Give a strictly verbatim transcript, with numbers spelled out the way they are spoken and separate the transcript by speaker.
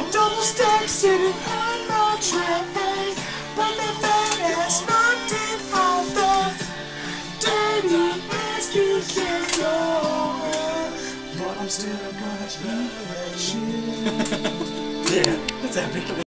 Speaker 1: got double stacks sitting on my tray, but the fat ass knocked it off the dirty nasty floor. But I'm still gonna eat that shit.
Speaker 2: Yeah, that's epic.